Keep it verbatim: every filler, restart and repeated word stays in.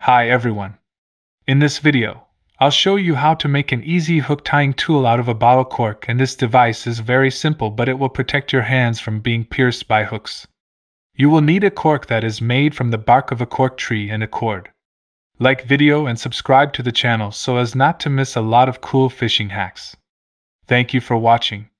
Hi everyone. In this video, I'll show you how to make an easy hook tying tool out of a bottle cork, and this device is very simple, but it will protect your hands from being pierced by hooks. You will need a cork that is made from the bark of a cork tree and a cord. Like video and subscribe to the channel so as not to miss a lot of cool fishing hacks. Thank you for watching.